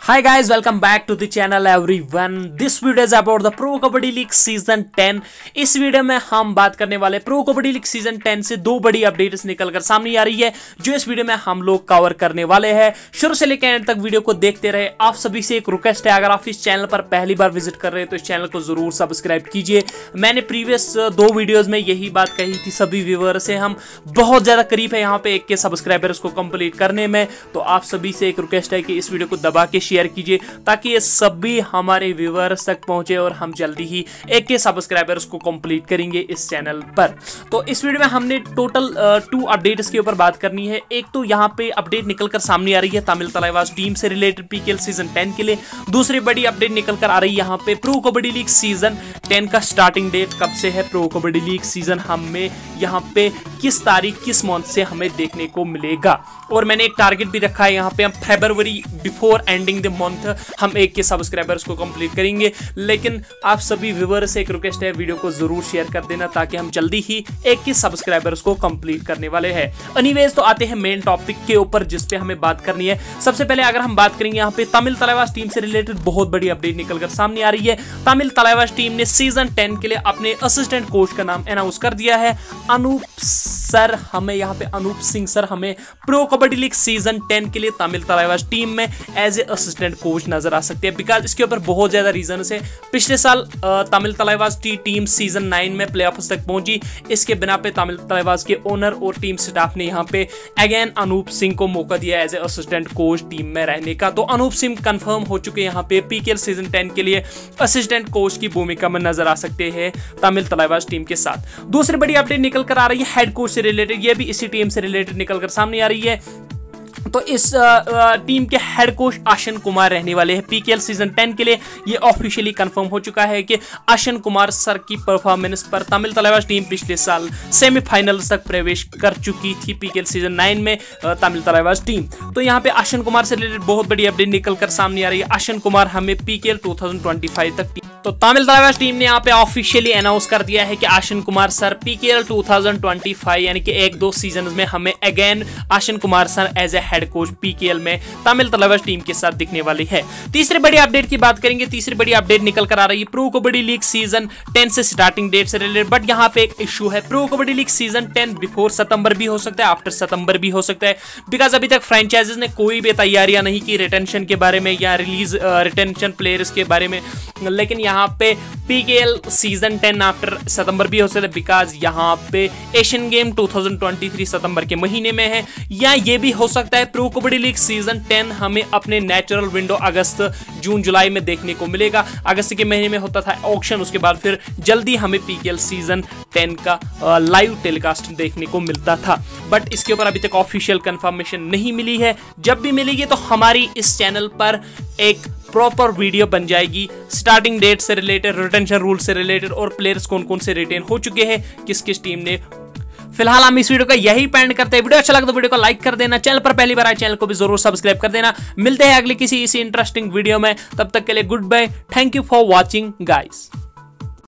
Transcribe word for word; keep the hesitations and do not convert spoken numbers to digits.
Hi guys, welcome back to the channel everyone. This video is about the Pro Kabaddi League Season ten. इस वीडियो में हम बात करने वाले Pro Kabaddi League season ten से दो बड़ी अपडेट्स निकलकर सामने आ रही है, जो इस वीडियो में हम लोग कवर करने वाले हैं। शुरू से लेकर एंड तक वीडियो को देखते रहे। आप सभी से एक रिक्वेस्ट है, अगर आप इस चैनल पर पहली बार विजिट कर रहे हैं तो इस चैनल को जरूर सब्सक्राइब कीजिए। मैंने प्रीवियस दो वीडियोज में यही बात कही थी सभी व्यूअर से, हम बहुत ज्यादा करीब है यहाँ पे एक के सब्सक्राइबर्स को कंप्लीट करने में। तो आप सभी से एक रिक्वेस्ट है कि इस वीडियो को दबा के शेयर कीजिए ताकि ये सभी हमारे व्यूअर्स तक पहुंचे और हम जल्दी ही एक के सब्सक्राइबर्स को कंप्लीट करेंगे इस चैनल पर। तो इस वीडियो में हमने टोटल टू अपडेट्स के ऊपर बात करनी है। एक तो यहाँ पे अपडेट निकलकर सामने आ रही है तमिल तलाइवास टीम से रिलेटेड पीकेएल सीजन टेन के लिए। दूसरी बड़ी अपडेट निकलकर आ रही है यहाँ पे Pro Kabaddi League season ten का स्टार्टिंग डेट कब से है। प्रो कबड्डी लीग सीजन हमें यहाँ पे किस तारीख किस मंथ से हमें देखने को मिलेगा, और मैंने एक टारगेट भी रखा है यहाँ पे, हम फरवरी बिफोर एंडिंग द मंथ हम एक के सब्सक्राइबर्स को कंप्लीट करेंगे। लेकिन आप सभी व्यूअर्स से एक रिक्वेस्ट है, वीडियो को जरूर शेयर कर देना ताकि हम जल्दी ही एक के सब्सक्राइबर्स को कंप्लीट करने वाले हैं। एनीवेज तो आते हैं मेन टॉपिक के ऊपर जिस पे हमें बात करनी है। सबसे पहले अगर हम बात करेंगे यहाँ पे तमिल तलाइवास टीम से रिलेटेड बहुत बड़ी अपडेट निकलकर सामने आ रही है। तमिल तलाइवास टीम ने सीजन टेन के लिए अपने असिस्टेंट कोच का नाम अनाउंस कर दिया है। अनूप सर हमें यहाँ पे अनूप सिंह सर हमें Pro Kabaddi League season ten के लिए तमिल तलाइवास टीम में एज ए असिस्टेंट कोच नजर आ सकते हैं। बिकॉज इसके ऊपर बहुत ज्यादा रीजन है। पिछले साल तमिल तलाइवास की टीम सीजन नाइन में प्लेऑफ्स तक पहुंची, इसके बिना पे तमिल तलाइवास के ओनर और टीम स्टाफ ने यहाँ पे अगेन अनूप सिंह को मौका दिया as a assistant coach team में रहने का। तो अनूप सिंह कंफर्म हो चुके यहाँ पे पीकेएल सीजन टेन के लिए असिस्टेंट कोच की भूमिका में नजर आ सकते हैं तमिल तलाइवास टीम के साथ। दूसरी बड़ी अपडेट निकल कर आ रही है हेड कोच से रिलेटेड, ये भी इसी टीम से रिलेटेड निकलकर सामने आ रही है। तो इस आ, आ, टीम के हेड कोच आशन कुमार रहने वाले हैं पीकेएल सीजन टेन के लिए। ये ऑफिशियली कंफर्म हो चुका है कि आशन कुमार सर की परफॉर्मेंस पर तमिल तलाइवास टीम पिछले साल सेमीफाइनल्स तक प्रवेश कर चुकी थी पीकेएल सीजन नाइन में तमिल तलाइवास टीम। तो यहाँ पे आशन कुमार से रिलेटेड बहुत बड़ी अपडेट निकलकर सामने आ रही है। आशन कुमार हमें PKL two thousand twenty five तक टीम तो तमिल तलाइवास टीम ने यहाँ पे ऑफिशियली अनाउंस कर दिया है कि Ashan Kumar sir PKL two thousand twenty five यानी कि एक दो सीजन में हमें again Ashan Kumar sir as a head coach PKL में तमिल तलाइवास टीम के साथ दिखने वाली है। तीसरी बड़ी अपडेट की बात करेंगे। तीसरी बड़ी अपडेट निकल कर आ रही है Pro Kabaddi League season ten से स्टार्टिंग डेट से रिलेटेड। बट यहाँ पे एक इशू है, Pro Kabaddi League season ten before सितंबर भी हो सकता है, आफ्टर सितंबर भी हो सकता है। बिकॉज अभी तक फ्रेंचाइजीज ने कोई भी तैयारियां नहीं की रिटेंशन के बारे में या रिलीज रिटेंशन प्लेयर्स के बारे में। लेकिन यहाँ पे पीकेएल सीजन टेन आफ्टर सितंबर भी हो सकता है, बिकॉज यहाँ पे Asian game two thousand twenty three सितंबर के महीने में है। या ये भी हो सकता है Pro Kabaddi League season ten हमें अपने नेचुरल विंडो अगस्त जून जुलाई में देखने को मिलेगा। अगस्त के महीने में होता था ऑक्शन, उसके बाद फिर जल्दी हमें पीकेएल सीजन टेन का लाइव टेलीकास्ट देखने को मिलता था। बट इसके ऊपर अभी तक ऑफिशियल कंफर्मेशन नहीं मिली है। जब भी मिलेगी तो हमारी इस चैनल पर एक प्रॉपर वीडियो बन जाएगी स्टार्टिंग डेट से रिलेटेड, रिटेंशन रूल से रिलेटेड और प्लेयर्स कौन कौन से रिटेन हो चुके हैं किस किस टीम ने। फिलहाल हम इस वीडियो का यही पेंड करते हैं। वीडियो अच्छा लगा तो वीडियो को लाइक कर देना, चैनल पर पहली बार आए चैनल को भी जरूर सब्सक्राइब कर देना। मिलते हैं अगले किसी इसी इंटरेस्टिंग वीडियो में, तब तक के लिए good bye. Thank you for watching guys.